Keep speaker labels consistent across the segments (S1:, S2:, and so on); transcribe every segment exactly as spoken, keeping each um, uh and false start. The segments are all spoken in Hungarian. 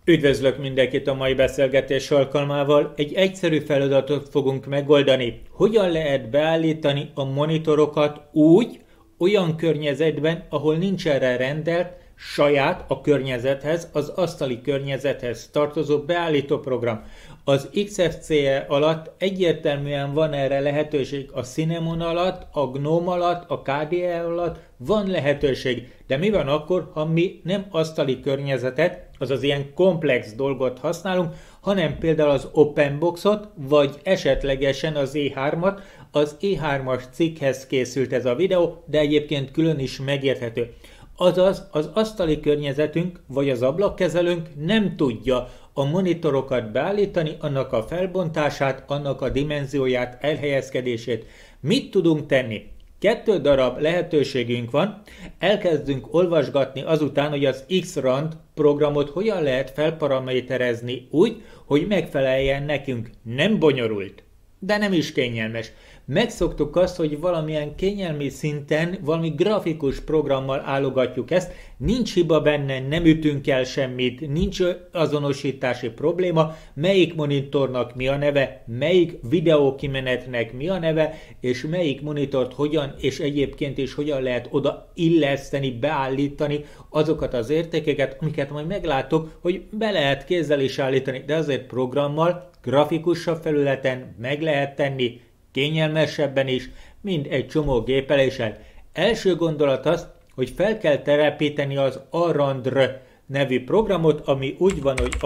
S1: Üdvözlök mindenkit a mai beszélgetés alkalmával. Egy egyszerű feladatot fogunk megoldani. Hogyan lehet beállítani a monitorokat úgy, olyan környezetben, ahol nincs erre rendelt, saját a környezethez, az asztali környezethez tartozó beállító program. Az iksz ef cé e alatt egyértelműen van erre lehetőség, a Cinnamon alatt, a Gnome alatt, a ká dé e alatt van lehetőség. De mi van akkor, ha mi nem asztali környezetet, azaz ilyen komplex dolgot használunk, hanem például az OpenBoxot, vagy esetlegesen az é hármat, az é hármas cikkhez készült ez a videó, de egyébként külön is megérthető. Azaz az asztali környezetünk, vagy az ablakkezelőnk nem tudja a monitorokat beállítani, annak a felbontását, annak a dimenzióját, elhelyezkedését. Mit tudunk tenni? Kettő darab lehetőségünk van, elkezdünk olvasgatni azután, hogy az X-Rand programot hogyan lehet felparaméterezni úgy, hogy megfeleljen nekünk. Nem bonyolult, de nem is kényelmes. Megszoktuk azt, hogy valamilyen kényelmi szinten, valami grafikus programmal állogatjuk ezt, nincs hiba benne, nem ütünk el semmit, nincs azonosítási probléma, melyik monitornak mi a neve, melyik videókimenetnek mi a neve, és melyik monitort hogyan és egyébként is hogyan lehet oda illeszteni, beállítani azokat az értékeket, amiket majd meglátok, hogy be lehet kézzel is állítani, de azért programmal, grafikusabb felületen meg lehet tenni, kényelmesebben is, mint egy csomó gépeléssel. Első gondolat az, hogy fel kell telepíteni az Arandr nevű programot, ami úgy van, hogy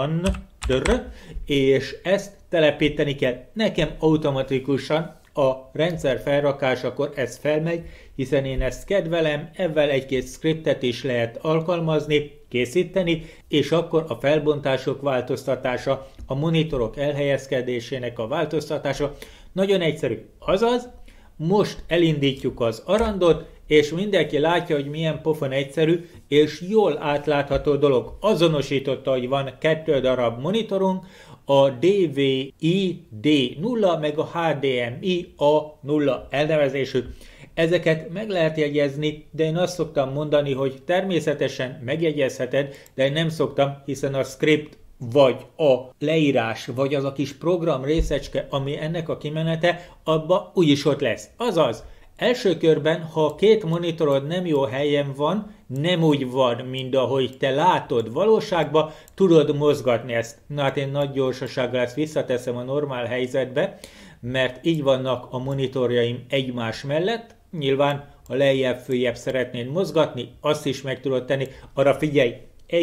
S1: Arandr, és ezt telepíteni kell. Nekem automatikusan a rendszer felrakásakor ez felmegy, hiszen én ezt kedvelem, ezzel egy-két scriptet is lehet alkalmazni, készíteni, és akkor a felbontások változtatása, a monitorok elhelyezkedésének a változtatása nagyon egyszerű. Azaz, most elindítjuk az Arandot, és mindenki látja, hogy milyen pofon egyszerű, és jól átlátható dolog. Azonosította, hogy van kettő darab monitorunk, a dé vé i dé nulla, meg a há dé em i á nulla elnevezésű. Ezeket meg lehet jegyezni, de én azt szoktam mondani, hogy természetesen megjegyezheted, de én nem szoktam, hiszen a script vagy a leírás, vagy az a kis program részecske, ami ennek a kimenete, abba úgyis ott lesz. Azaz, első körben, ha a két monitorod nem jó helyen van, nem úgy van, mint ahogy te látod valóságban, tudod mozgatni ezt. Na hát én nagy gyorsasággal ezt visszateszem a normál helyzetbe, mert így vannak a monitorjaim egymás mellett. Nyilván, ha lejjebb-följebb szeretnéd mozgatni, azt is meg tudod tenni. Arra figyelj,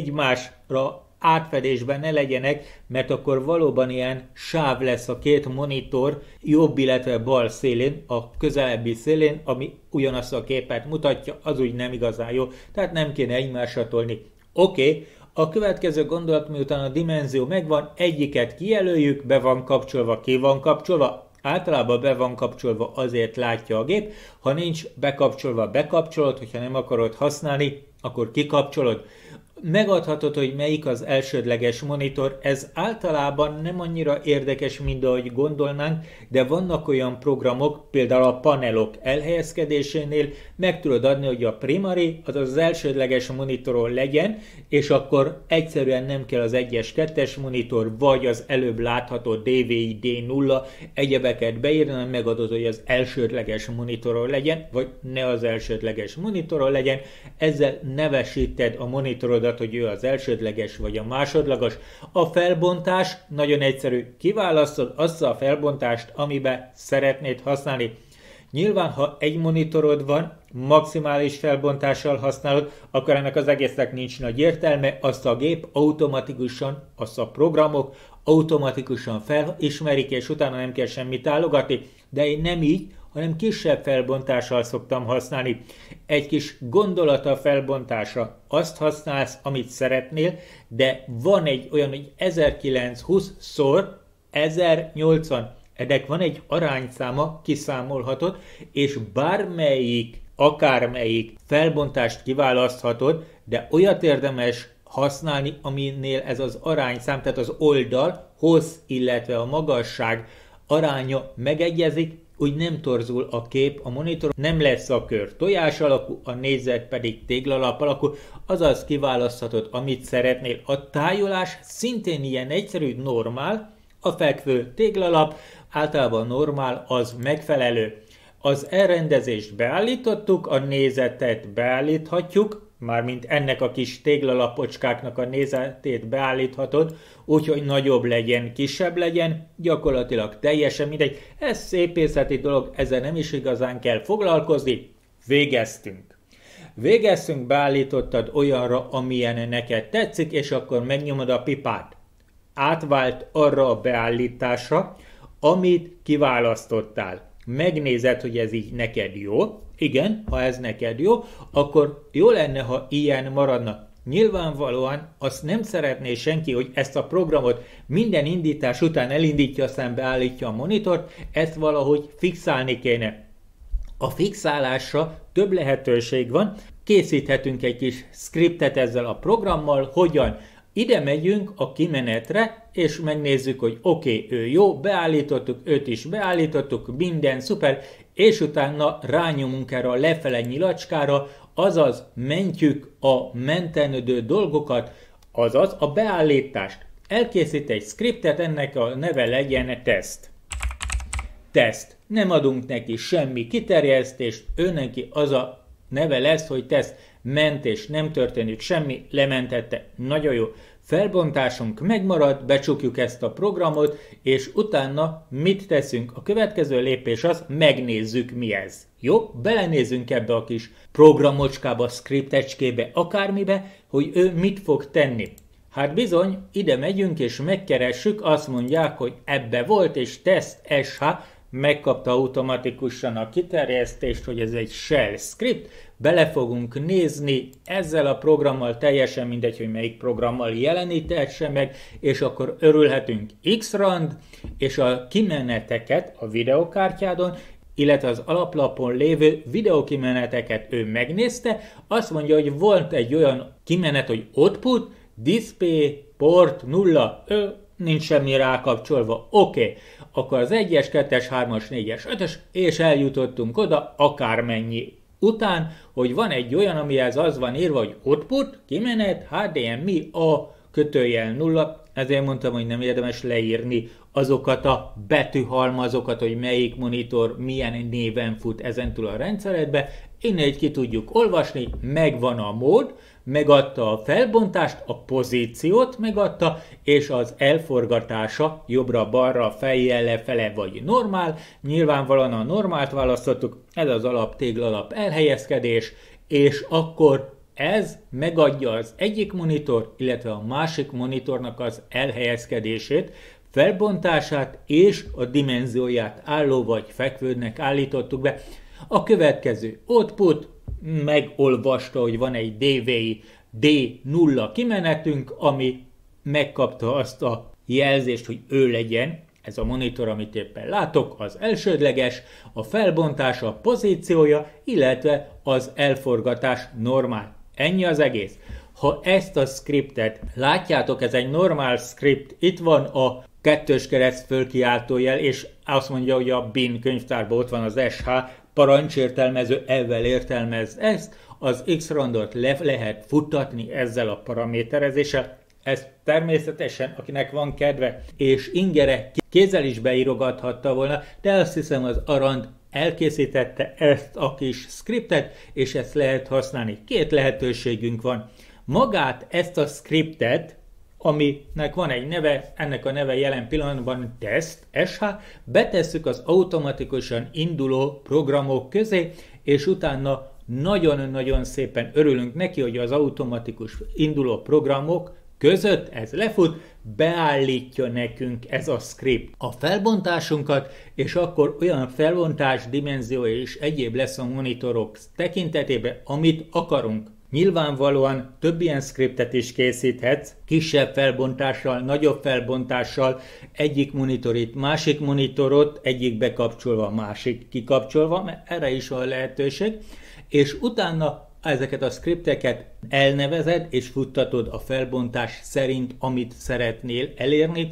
S1: egymásra átfedésben ne legyenek, mert akkor valóban ilyen sáv lesz a két monitor jobb, illetve bal szélén, a közelebbi szélén, ami ugyanazt a képet mutatja, az úgy nem igazán jó, tehát nem kéne egymásra tolni. Oké, okay. A következő gondolat, miután a dimenzió megvan, egyiket kijelöljük, be van kapcsolva, ki van kapcsolva, általában be van kapcsolva, azért látja a gép, ha nincs bekapcsolva, bekapcsolod, hogyha nem akarod használni, akkor kikapcsolod. Megadhatod, hogy melyik az elsődleges monitor, ez általában nem annyira érdekes, mint ahogy gondolnánk, de vannak olyan programok, például a panelok elhelyezkedésénél meg tudod adni, hogy a primary, az az elsődleges monitoron legyen, és akkor egyszerűen nem kell az egyes kettes monitor, vagy az előbb látható dé vé i dé nulla egyebeket beírni, hanem megadod, hogy az elsődleges monitoron legyen, vagy ne az elsődleges monitoron legyen, ezzel nevesíted a monitorodat, hogy ő az elsődleges vagy a másodlagos. A felbontás nagyon egyszerű. Kiválasztod azt a felbontást, amiben szeretnéd használni. Nyilván, ha egy monitorod van, maximális felbontással használod, akkor ennek az egésznek nincs nagy értelme, azt a gép automatikusan, azt a programok automatikusan felismerik, és utána nem kell semmit állogatni, de én nem így, hanem kisebb felbontással szoktam használni. Egy kis gondolat a felbontásra. Azt használsz, amit szeretnél, de van egy olyan, hogy ezerkilencszázhúsz szor ezernyolcvan. Ennek van egy arányszáma, kiszámolhatod, és bármelyik, akármelyik felbontást kiválaszthatod, de olyat érdemes használni, aminél ez az arányszám, tehát az oldal, hossz, illetve a magasság aránya megegyezik, úgy nem torzul a kép, a monitor nem lesz a kör tojás alakú, a nézet pedig téglalap alakú, azaz kiválaszthatod, amit szeretnél. A tájolás szintén ilyen egyszerű, normál, a fekvő téglalap, általában normál, az megfelelő. Az elrendezést beállítottuk, a nézetet beállíthatjuk, mármint ennek a kis téglalapocskáknak a nézetét beállíthatod, úgyhogy nagyobb legyen, kisebb legyen, gyakorlatilag teljesen mindegy. Ez szépészeti dolog, ezzel nem is igazán kell foglalkozni. Végeztünk. Végeztünk, beállítottad olyanra, amilyen neked tetszik, és akkor megnyomod a pipát. Átvált arra a beállításra, amit kiválasztottál. Megnézed, hogy ez így neked jó. Igen, ha ez neked jó, akkor jó lenne, ha ilyen maradna. Nyilvánvalóan azt nem szeretné senki, hogy ezt a programot minden indítás után elindítja, aztán beállítja a monitort, ezt valahogy fixálni kéne. A fixálásra több lehetőség van, készíthetünk egy kis scriptet ezzel a programmal, hogyan. Ide megyünk a kimenetre, és megnézzük, hogy oké, okay, ő jó, beállítottuk, őt is beállítottuk, minden szuper, és utána rányomunk erre a lefele nyilacskára, azaz mentjük a mentenődő dolgokat, azaz a beállítást. Elkészít egy scriptet, ennek a neve legyen teszt. Teszt. Nem adunk neki semmi kiterjesztést, ő neki az a neve lesz, hogy teszt. Ment és nem történik semmi, lementette. Nagyon jó. Felbontásunk megmarad, becsukjuk ezt a programot, és utána mit teszünk? A következő lépés az, megnézzük mi ez. Jó? Belenézünk ebbe a kis programocskába, scriptecskébe, akármibe, hogy ő mit fog tenni. Hát bizony, ide megyünk és megkeressük, azt mondják, hogy ebbe volt, és teszt es há, megkapta automatikusan a kiterjesztést, hogy ez egy shell script, bele fogunk nézni ezzel a programmal, teljesen mindegy, hogy melyik programmal jelenítesse meg, és akkor örülhetünk X-rand, és a kimeneteket a videokártyádon, illetve az alaplapon lévő videokimeneteket ő megnézte, azt mondja, hogy volt egy olyan kimenet, hogy output, display, port nulla, ő nincs semmi rákapcsolva, oké, okay. Akkor az egyes, kettes, hármas, négyes, ötös, és eljutottunk oda akármennyi után, hogy van egy olyan, amihez az van írva, hogy output, kimenet, há dé em i, a kötőjel nulla, ezért mondtam, hogy nem érdemes leírni azokat a betűhalmazokat, hogy melyik monitor milyen néven fut ezentúl a rendszeredbe, innen ki tudjuk olvasni, megvan a mód, megadta a felbontást, a pozíciót megadta, és az elforgatása jobbra-balra, fejjel lefele vagy normál. Nyilvánvalóan a normált választottuk, ez az alap téglalap elhelyezkedés, és akkor ez megadja az egyik monitor, illetve a másik monitornak az elhelyezkedését, felbontását és a dimenzióját álló vagy fekvődnek állítottuk be. A következő output megolvasta, hogy van egy dé vé i dé nulla kimenetünk, ami megkapta azt a jelzést, hogy ő legyen, ez a monitor, amit éppen látok, az elsődleges, a felbontás, a pozíciója, illetve az elforgatás normál. Ennyi az egész. Ha ezt a scriptet látjátok, ez egy normál script, itt van a kettős kereszt fölkiáltójel, és azt mondja, hogy a bin könyvtárban ott van az es há, parancsértelmező, ezzel értelmez ezt, az X-randot le lehet futtatni ezzel a paraméterezéssel. Ez természetesen, akinek van kedve és ingere, kézzel is beírogathatta volna, de azt hiszem az Arand elkészítette ezt a kis scriptet, és ezt lehet használni. Két lehetőségünk van. Magát, ezt a scriptet, aminek van egy neve, ennek a neve jelen pillanatban teszt, es há, betesszük az automatikusan induló programok közé, és utána nagyon-nagyon szépen örülünk neki, hogy az automatikus induló programok között ez lefut, beállítja nekünk ez a script a felbontásunkat, és akkor olyan felbontás, dimenzió és egyéb lesz a monitorok tekintetében, amit akarunk. Nyilvánvalóan több ilyen scriptet is készíthetsz, kisebb felbontással, nagyobb felbontással, egyik monitorit, másik monitorot, egyik bekapcsolva, másik kikapcsolva, mert erre is van lehetőség, és utána ezeket a scripteket elnevezed, és futtatod a felbontás szerint, amit szeretnél elérni.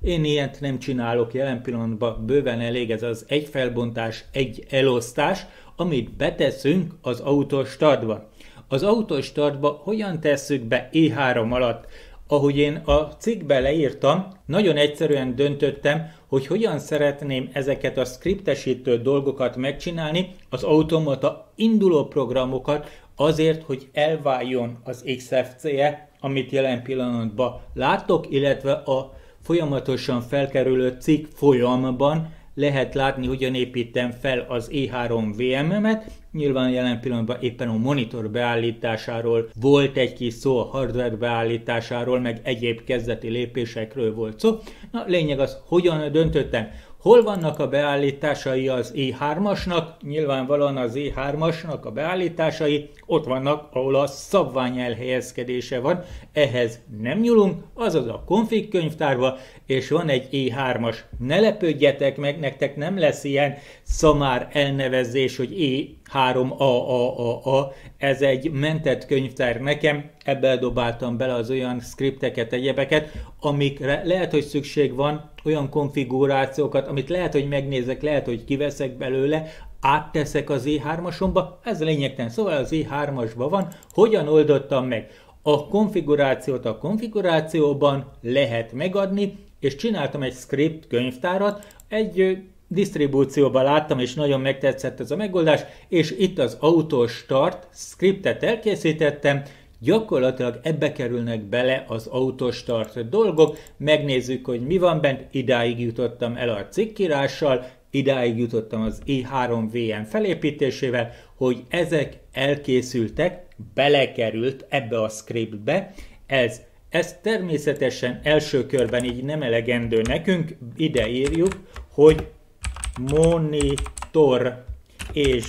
S1: Én ilyet nem csinálok jelen pillanatban, bőven elég ez az egy felbontás, egy elosztás, amit beteszünk az autostartba. Az autostartba hogyan tesszük be é három alatt? Ahogy én a cikkben leírtam, nagyon egyszerűen döntöttem, hogy hogyan szeretném ezeket a skriptesítő dolgokat megcsinálni, az automata induló programokat azért, hogy elváljon az iksz ef cé-e, amit jelen pillanatban látok, illetve a folyamatosan felkerülő cikk folyamban lehet látni, hogyan építem fel az é három vé em-emet. Nyilván jelen pillanatban éppen a monitor beállításáról volt egy kis szó, a hardware beállításáról, meg egyéb kezdeti lépésekről volt szó. Na, lényeg az, hogyan döntöttem. Hol vannak a beállításai az é hármasnak? Nyilvánvalóan az é hármasnak a beállításai ott vannak, ahol a szabvány elhelyezkedése van. Ehhez nem nyúlunk, azaz a config könyvtárba, és van egy é hármas. Ne lepődjetek meg, nektek nem lesz ilyen szamár elnevezés, hogy é három á á á á. Ez egy mentett könyvtár nekem, ebbe dobáltam bele az olyan skripteket, egyebeket, amikre lehet, hogy szükség van, olyan konfigurációkat, amit lehet, hogy megnézek, lehet, hogy kiveszek belőle, átteszek az é hármasomba, ez lényegtelen. Szóval az é hármasban van, hogyan oldottam meg? A konfigurációt a konfigurációban lehet megadni, és csináltam egy script könyvtárat, egy disztribúcióban láttam, és nagyon megtetszett ez a megoldás, és itt az autostart scriptet elkészítettem, gyakorlatilag ebbe kerülnek bele az autostart dolgok, megnézzük, hogy mi van bent, idáig jutottam el a cikkírással, idáig jutottam az é három vé em felépítésével, hogy ezek elkészültek, belekerült ebbe a scriptbe, ez, ez természetesen első körben így nem elegendő nekünk, ide írjuk, hogy monitor és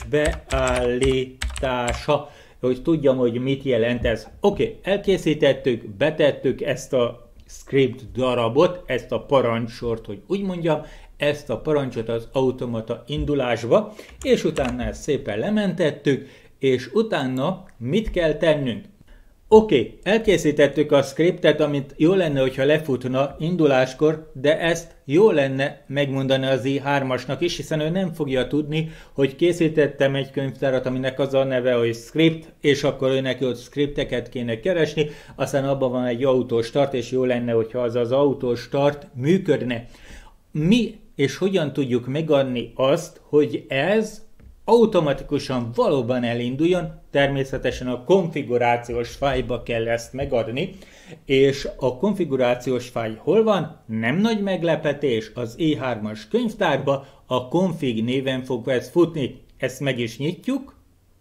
S1: beállítása, hogy tudjam, hogy mit jelent ez. Oké, okay, elkészítettük, betettük ezt a script darabot, ezt a parancsort, hogy úgy mondjam, ezt a parancsot az automata indulásba, és utána ezt szépen lementettük, és utána mit kell tennünk? Oké, okay, elkészítettük a scriptet, amit jó lenne, hogyha lefutna induláskor, de ezt jó lenne megmondani az é hármasnak is, hiszen ő nem fogja tudni, hogy készítettem egy könyvtárat, aminek az a neve, hogy script, és akkor ő neki ott scripteket kéne keresni, aztán abban van egy autostart, és jó lenne, hogyha az az autostart működne. Mi és hogyan tudjuk megadni azt, hogy ez automatikusan valóban elinduljon, természetesen a konfigurációs fájlba kell ezt megadni, és a konfigurációs fájl hol van? Nem nagy meglepetés, az é hármas könyvtárba, a config néven fog ez futni, ezt meg is nyitjuk,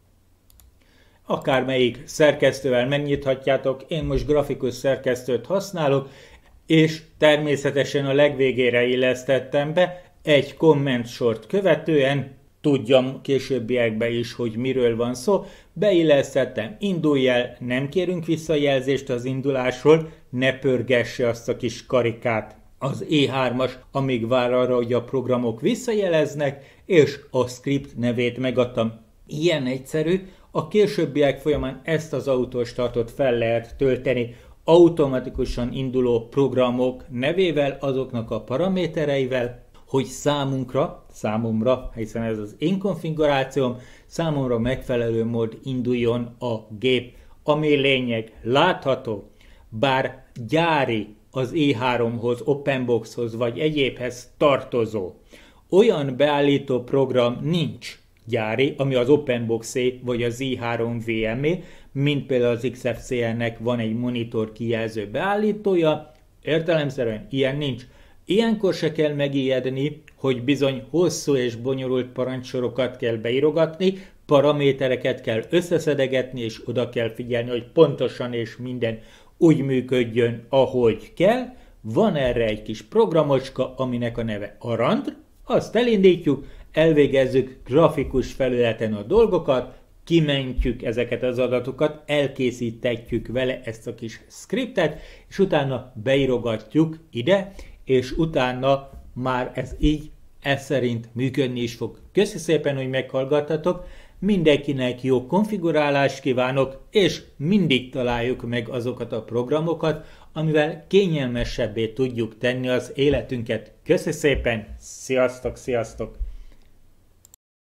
S1: akármelyik szerkesztővel megnyithatjátok, én most grafikus szerkesztőt használok, és természetesen a legvégére illesztettem be, egy komment sort követően, tudjam későbbiekben is, hogy miről van szó, beillesztettem, indulj el, nem kérünk visszajelzést az indulásról, ne pörgesse azt a kis karikát az é hármas, amíg vár arra, hogy a programok visszajeleznek, és a script nevét megadtam. Ilyen egyszerű, a későbbiek folyamán ezt az autostartot fel lehet tölteni automatikusan induló programok nevével, azoknak a paramétereivel, hogy számunkra, számomra, hiszen ez az én konfigurációm, számomra megfelelő mód induljon a gép, ami lényeg, látható, bár gyári az é háromhoz, OpenBoxhoz vagy egyébhez tartozó. Olyan beállító program nincs gyári, ami az OpenBox-é vagy az é három vé em-é, mint például az iksz ef cé-nek van egy monitor kijelző beállítója, értelemszerűen ilyen nincs. Ilyenkor se kell megijedni, hogy bizony hosszú és bonyolult parancsorokat kell beírogatni, paramétereket kell összeszedegetni, és oda kell figyelni, hogy pontosan és minden úgy működjön, ahogy kell. Van erre egy kis programocska, aminek a neve Arand, azt elindítjuk, elvégezzük grafikus felületen a dolgokat, kimentjük ezeket az adatokat, elkészítetjük vele ezt a kis scriptet, és utána beírogatjuk ide, és utána már ez így, ez szerint működni is fog. Köszi szépen, hogy meghallgattatok, mindenkinek jó konfigurálást kívánok, és mindig találjuk meg azokat a programokat, amivel kényelmesebbé tudjuk tenni az életünket. Köszi szépen, sziasztok, sziasztok!